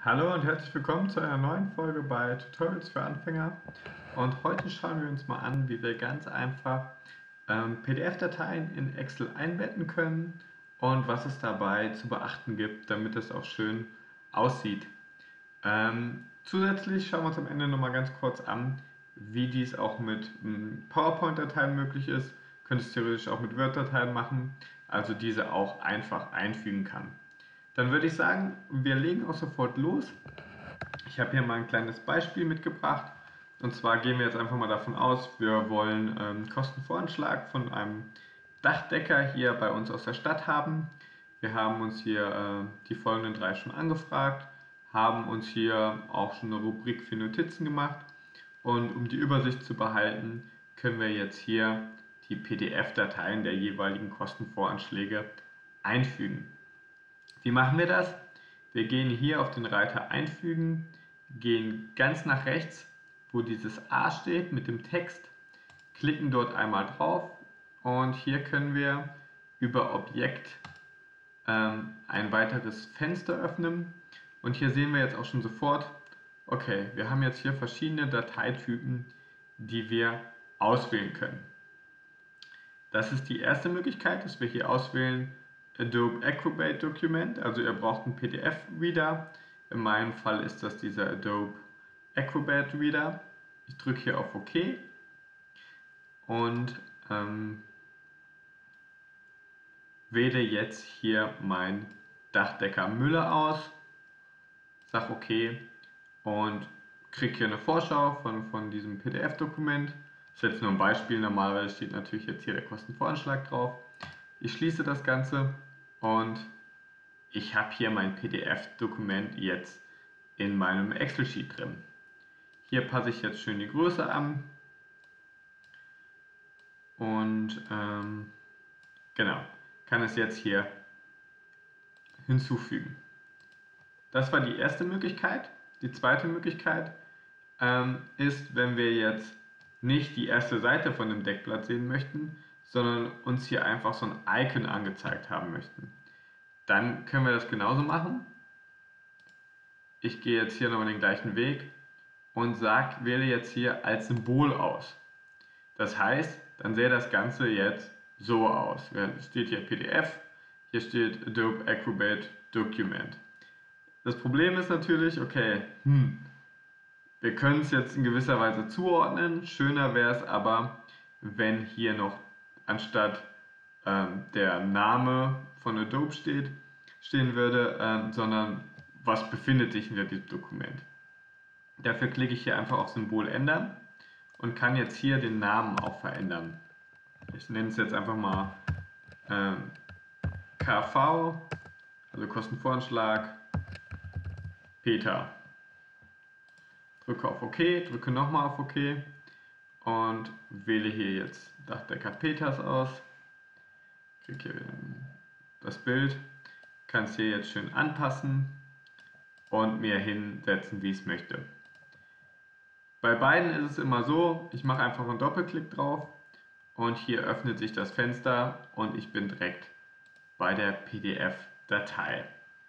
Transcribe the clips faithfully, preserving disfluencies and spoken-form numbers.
Hallo und herzlich willkommen zu einer neuen Folge bei Tutorials für Anfänger. Und heute schauen wir uns mal an, wie wir ganz einfach ähm, P D F-Dateien in Excel einbetten können und was es dabei zu beachten gibt, damit es auch schön aussieht. Ähm, zusätzlich schauen wir uns am Ende nochmal ganz kurz an, wie dies auch mit ähm, PowerPoint-Dateien möglich ist. Könnt es theoretisch auch mit Word-Dateien machen, also diese auch einfach einfügen kann. Dann würde ich sagen, wir legen auch sofort los. Ich habe hier mal ein kleines Beispiel mitgebracht. Und zwar gehen wir jetzt einfach mal davon aus, wir wollen einen Kostenvoranschlag von einem Dachdecker hier bei uns aus der Stadt haben. Wir haben uns hier äh, die folgenden drei schon angefragt, haben uns hier auch schon eine Rubrik für Notizen gemacht. Und um die Übersicht zu behalten, können wir jetzt hier die P D F-Dateien der jeweiligen Kostenvoranschläge einfügen. Wie machen wir das? Wir gehen hier auf den Reiter Einfügen, gehen ganz nach rechts, wo dieses A steht mit dem Text, klicken dort einmal drauf und hier können wir über Objekt ähm, ein weiteres Fenster öffnen und hier sehen wir jetzt auch schon sofort, okay, wir haben jetzt hier verschiedene Dateitypen, die wir auswählen können. Das ist die erste Möglichkeit, dass wir hier auswählen Adobe Acrobat Document, also ihr braucht einen P D F-Reader. In meinem Fall ist das dieser Adobe Acrobat Reader. Ich drücke hier auf OK und ähm, wähle jetzt hier mein Dachdecker Müller aus, sage OK und kriege hier eine Vorschau von, von diesem P D F-Dokument. Das ist jetzt nur ein Beispiel, normalerweise steht natürlich jetzt hier der Kostenvoranschlag drauf. Ich schließe das Ganze und ich habe hier mein P D F-Dokument jetzt in meinem Excel-Sheet drin. Hier passe ich jetzt schön die Größe an und ähm, genau, kann es jetzt hier hinzufügen. Das war die erste Möglichkeit. Die zweite Möglichkeit ähm, ist, wenn wir jetzt nicht die erste Seite von dem Deckblatt sehen möchten, sondern uns hier einfach so ein Icon angezeigt haben möchten. Dann können wir das genauso machen. Ich gehe jetzt hier nochmal den gleichen Weg und sag, wähle jetzt hier als Symbol aus. Das heißt, dann sähe das Ganze jetzt so aus. Es steht hier P D F, hier steht Adobe Acrobat Document. Das Problem ist natürlich, okay, hm, wir können es jetzt in gewisser Weise zuordnen. Schöner wäre es aber, wenn hier noch anstatt ähm, der Name von Adobe steht, stehen würde, ähm, sondern was befindet sich hinter diesem Dokument. Dafür klicke ich hier einfach auf Symbol ändern und kann jetzt hier den Namen auch verändern. Ich nenne es jetzt einfach mal ähm, K V, also Kostenvoranschlag, Peter. Drücke auf OK, drücke nochmal auf OK und wähle hier jetzt Dachdecker Peters aus. Klicke hier das Bild, kann es hier jetzt schön anpassen und mir hinsetzen, wie ich es möchte. Bei beiden ist es immer so, ich mache einfach einen Doppelklick drauf und hier öffnet sich das Fenster und ich bin direkt bei der P D F-Datei.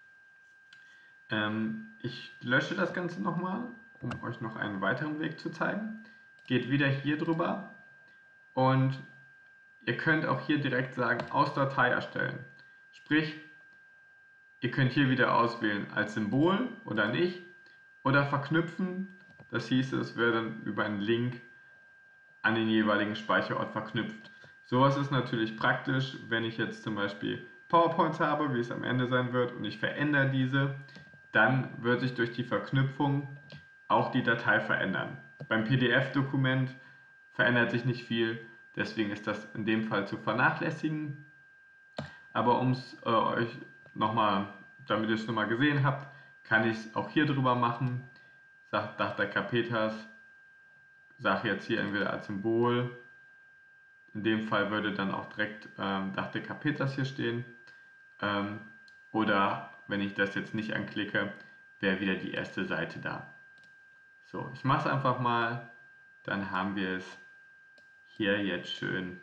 Ähm, ich lösche das Ganze nochmal, um euch noch einen weiteren Weg zu zeigen. Geht wieder hier drüber und ihr könnt auch hier direkt sagen, aus Datei erstellen. Sprich, ihr könnt hier wieder auswählen als Symbol oder nicht oder verknüpfen. Das hieß, es wäre dann über einen Link an den jeweiligen Speicherort verknüpft. Sowas ist natürlich praktisch, wenn ich jetzt zum Beispiel PowerPoints habe, wie es am Ende sein wird, und ich verändere diese, dann wird sich durch die Verknüpfung auch die Datei verändern. Beim P D F-Dokument verändert sich nicht viel, deswegen ist das in dem Fall zu vernachlässigen. Aber um es äh, euch nochmal, damit ihr es nochmal gesehen habt, kann ich es auch hier drüber machen. Sagt Dachdecker Peters, sage jetzt hier entweder als Symbol, in dem Fall würde dann auch direkt ähm, Dachdecker Peters hier stehen, ähm, oder wenn ich das jetzt nicht anklicke, wäre wieder die erste Seite da. So, ich mache es einfach mal, dann haben wir es hier jetzt schön,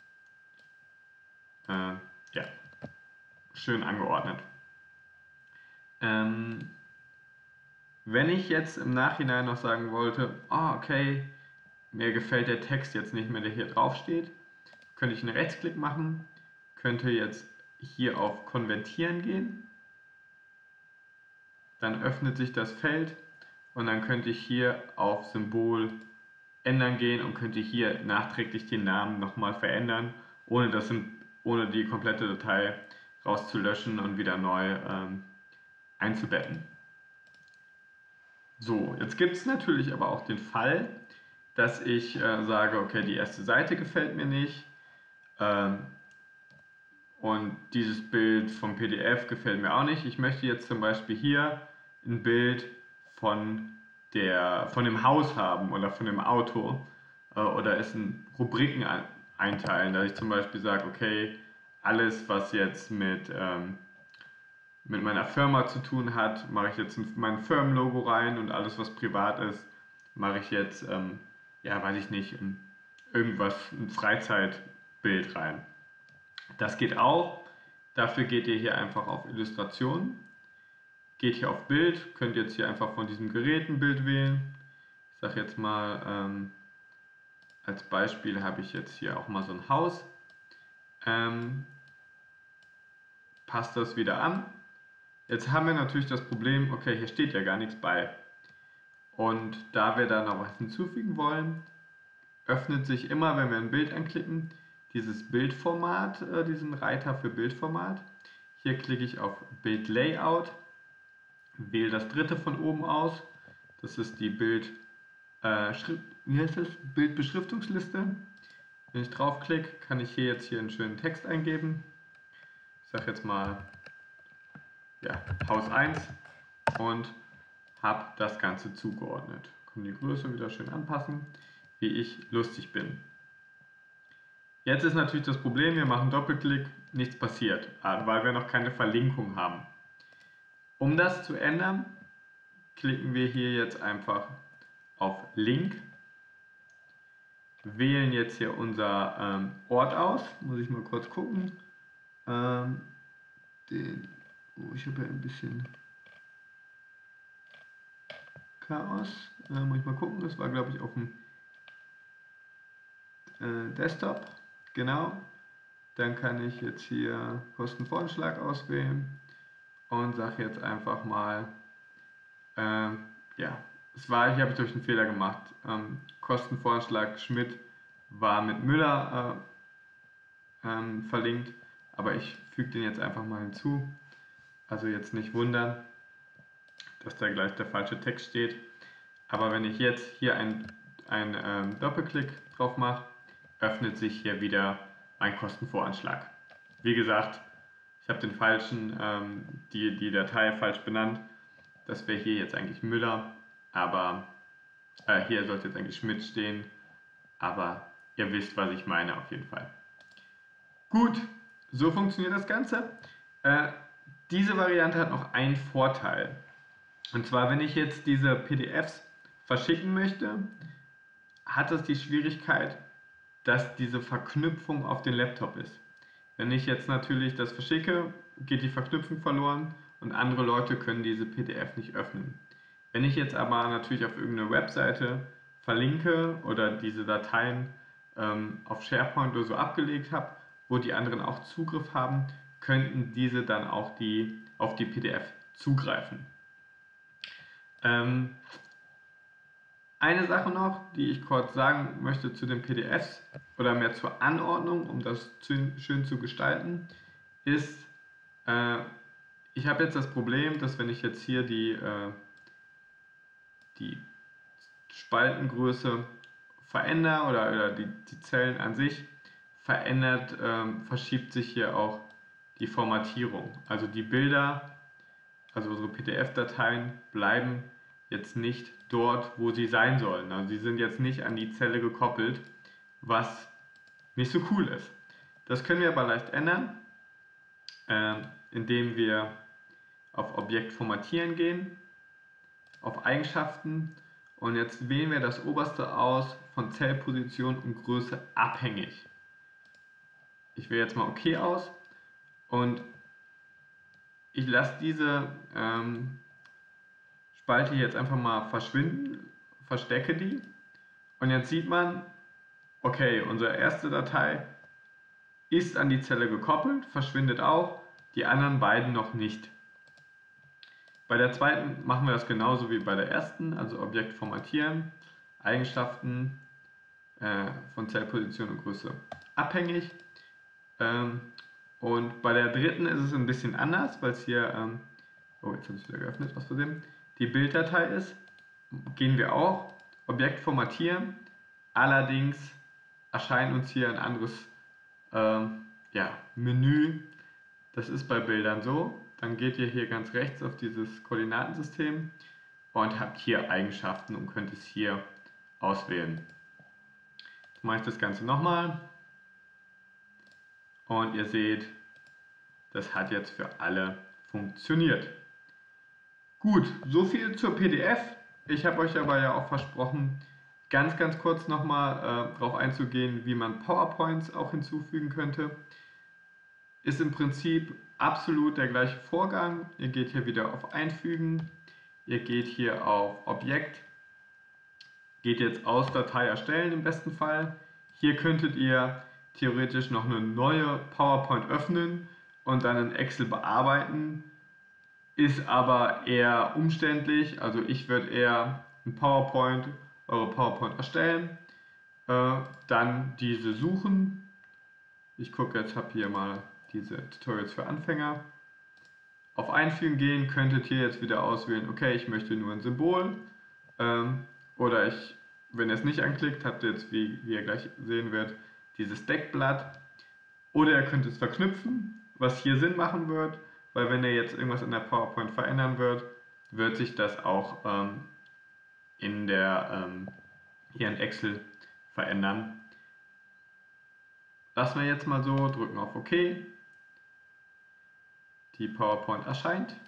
äh, ja, schön angeordnet. Ähm, Wenn ich jetzt im Nachhinein noch sagen wollte, oh, okay, mir gefällt der Text jetzt nicht mehr, der hier drauf steht, könnte ich einen Rechtsklick machen, könnte jetzt hier auf Konvertieren gehen, dann öffnet sich das Feld und dann könnte ich hier auf Symbol ändern gehen und könnte hier nachträglich den Namen nochmal verändern, ohne, das, ohne die komplette Datei rauszulöschen und wieder neu ähm, einzubetten. So, jetzt gibt es natürlich aber auch den Fall, dass ich äh, sage, okay, die erste Seite gefällt mir nicht ähm, und dieses Bild vom P D F gefällt mir auch nicht. Ich möchte jetzt zum Beispiel hier ein Bild von, der, von dem Haus haben oder von dem Auto äh, oder es in Rubriken ein, einteilen, dass ich zum Beispiel sage, okay, alles was jetzt mit, ähm, mit meiner Firma zu tun hat, mache ich jetzt mein Firmenlogo rein und alles was privat ist, mache ich jetzt, ähm, ja weiß ich nicht, irgendwas, ein Freizeitbild rein. Das geht auch, dafür geht ihr hier einfach auf Illustration. Geht hier auf Bild, könnt jetzt hier einfach von diesem Gerät ein Bild wählen. Ich sage jetzt mal, ähm, als Beispiel habe ich jetzt hier auch mal so ein Haus. Ähm, passt das wieder an. Jetzt haben wir natürlich das Problem, okay, hier steht ja gar nichts bei. Und da wir da noch was hinzufügen wollen, öffnet sich immer, wenn wir ein Bild anklicken, dieses Bildformat, äh, diesen Reiter für Bildformat. Hier klicke ich auf Bildlayout. Wähle das dritte von oben aus, das ist die Bild, äh, wie heißt das? Bildbeschriftungsliste. Wenn ich draufklicke, kann ich hier jetzt hier einen schönen Text eingeben. Ich sage jetzt mal ja, Haus eins und habe das Ganze zugeordnet. Kann die Größe wieder schön anpassen, wie ich lustig bin. Jetzt ist natürlich das Problem, wir machen Doppelklick, nichts passiert, weil wir noch keine Verlinkung haben. Um das zu ändern, klicken wir hier jetzt einfach auf Link, wählen jetzt hier unser ähm, Ort aus, muss ich mal kurz gucken. Ähm, den, oh, ich habe ja ein bisschen Chaos, äh, muss ich mal gucken, das war glaube ich auf dem äh, Desktop, genau. Dann kann ich jetzt hier Kostenvoranschlag auswählen und sage jetzt einfach mal, ähm, ja, es war, hier habe ich durch einen Fehler gemacht. Ähm, Kostenvoranschlag Schmidt war mit Müller äh, ähm, verlinkt, aber ich füge den jetzt einfach mal hinzu. Also jetzt nicht wundern, dass da gleich der falsche Text steht. Aber wenn ich jetzt hier einen ähm, Doppelklick drauf mache, öffnet sich hier wieder mein Kostenvoranschlag. Wie gesagt, ich habe den falschen, ähm, die, die Datei falsch benannt. Das wäre hier jetzt eigentlich Müller, aber äh, hier sollte jetzt eigentlich Schmidt stehen, aber ihr wisst, was ich meine auf jeden Fall. Gut, so funktioniert das Ganze. Äh, diese Variante hat noch einen Vorteil. Und zwar, wenn ich jetzt diese P D Fs verschicken möchte, hat es die Schwierigkeit, dass diese Verknüpfung auf den Laptop ist. Wenn ich jetzt natürlich das verschicke, geht die Verknüpfung verloren und andere Leute können diese P D F nicht öffnen. Wenn ich jetzt aber natürlich auf irgendeine Webseite verlinke oder diese Dateien ähm, auf SharePoint oder so abgelegt habe, wo die anderen auch Zugriff haben, könnten diese dann auch die, auf die P D F zugreifen. Ähm, eine Sache noch, die ich kurz sagen möchte zu den P D Fs oder mehr zur Anordnung, um das zu, schön zu gestalten, ist, äh, ich habe jetzt das Problem, dass wenn ich jetzt hier die, äh, die Spaltengröße verändere oder, oder die, die Zellen an sich verändert, ähm, verschiebt sich hier auch die Formatierung. Also die Bilder, also unsere P D F-Dateien bleiben jetzt nicht dort, wo sie sein sollen. Also sie sind jetzt nicht an die Zelle gekoppelt, was nicht so cool ist. Das können wir aber leicht ändern, äh, indem wir auf Objekt formatieren gehen, auf Eigenschaften und jetzt wählen wir das oberste aus von Zellposition und Größe abhängig. Ich wähle jetzt mal OK aus und ich lasse diese ähm, spalte hier jetzt einfach mal verschwinden, verstecke die und jetzt sieht man, okay, unsere erste Datei ist an die Zelle gekoppelt, verschwindet auch, die anderen beiden noch nicht. Bei der zweiten machen wir das genauso wie bei der ersten, also Objekt formatieren, Eigenschaften äh, von Zellposition und Größe abhängig. Ähm, und bei der dritten ist es ein bisschen anders, weil es hier, ähm, oh jetzt habe ich es wieder geöffnet, was für dem, die Bilddatei ist. Gehen wir auch, Objekt formatieren, allerdings erscheint uns hier ein anderes ähm, ja, Menü. Das ist bei Bildern so. Dann geht ihr hier ganz rechts auf dieses Koordinatensystem und habt hier Eigenschaften und könnt es hier auswählen. Jetzt mache ich das Ganze nochmal und ihr seht, das hat jetzt für alle funktioniert. Gut, so viel zur P D F. Ich habe euch aber ja auch versprochen, ganz ganz kurz nochmal äh, darauf einzugehen, wie man PowerPoints auch hinzufügen könnte. Ist im Prinzip absolut der gleiche Vorgang. Ihr geht hier wieder auf Einfügen, ihr geht hier auf Objekt, geht jetzt aus Datei erstellen im besten Fall. Hier könntet ihr theoretisch noch eine neue PowerPoint öffnen und dann in Excel bearbeiten. Ist aber eher umständlich, also ich würde eher ein PowerPoint, eure PowerPoint erstellen, äh, dann diese suchen. Ich gucke jetzt, habe hier mal diese Tutorials für Anfänger. Auf Einfügen gehen, könntet ihr jetzt wieder auswählen, okay, ich möchte nur ein Symbol. Ähm, oder ich, wenn ihr es nicht anklickt, habt ihr jetzt, wie, wie ihr gleich sehen werdet, dieses Deckblatt. Oder ihr könnt es verknüpfen, was hier Sinn machen wird, weil wenn ihr jetzt irgendwas in der PowerPoint verändern wird, wird sich das auch ähm, in der, ähm, hier in Excel verändern. Lassen wir jetzt mal so, drücken auf OK. Die PowerPoint erscheint.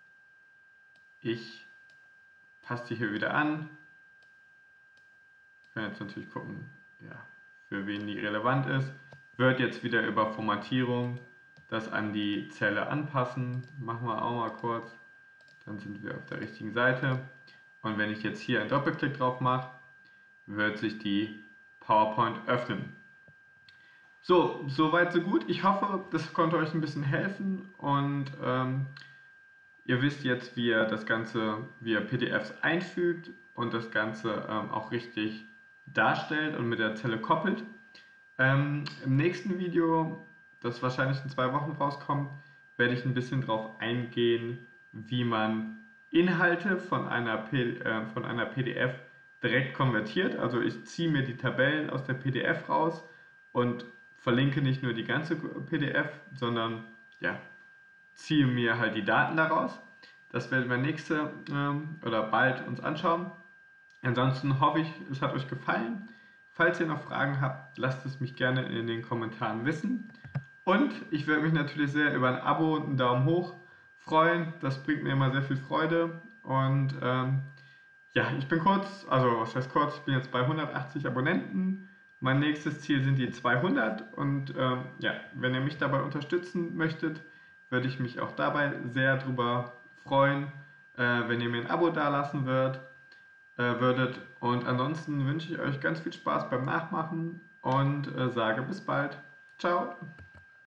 Ich passe die hier wieder an. Ich kann jetzt natürlich gucken, ja, für wen die relevant ist. Wird jetzt wieder über Formatierung das an die Zelle anpassen. Machen wir auch mal kurz. Dann sind wir auf der richtigen Seite. Und wenn ich jetzt hier einen Doppelklick drauf mache, wird sich die PowerPoint öffnen. So, soweit so gut. Ich hoffe, das konnte euch ein bisschen helfen und ähm, ihr wisst jetzt, wie ihr das Ganze, wie ihr P D Fs einfügt und das Ganze ähm, auch richtig darstellt und mit der Zelle koppelt. Ähm, Im nächsten Video, das wahrscheinlich in zwei Wochen rauskommt, werde ich ein bisschen darauf eingehen, wie man Inhalte von einer, P äh, von einer P D F direkt konvertiert. Also ich ziehe mir die Tabellen aus der P D F raus und verlinke nicht nur die ganze P D F, sondern ja, ziehe mir halt die Daten daraus. Das werden wir nächste ähm, oder bald uns anschauen. Ansonsten hoffe ich, es hat euch gefallen. Falls ihr noch Fragen habt, lasst es mich gerne in den Kommentaren wissen. Und ich würde mich natürlich sehr über ein Abo und einen Daumen hoch freuen. Das bringt mir immer sehr viel Freude. Und ähm, ja, ich bin kurz, also was heißt kurz, ich bin jetzt bei hundertachtzig Abonnenten. Mein nächstes Ziel sind die zweihundert und ähm, ja, wenn ihr mich dabei unterstützen möchtet, würde ich mich auch dabei sehr drüber freuen, äh, wenn ihr mir ein Abo dalassen würdet, äh, würdet. Und ansonsten wünsche ich euch ganz viel Spaß beim Nachmachen und äh, sage bis bald. Ciao!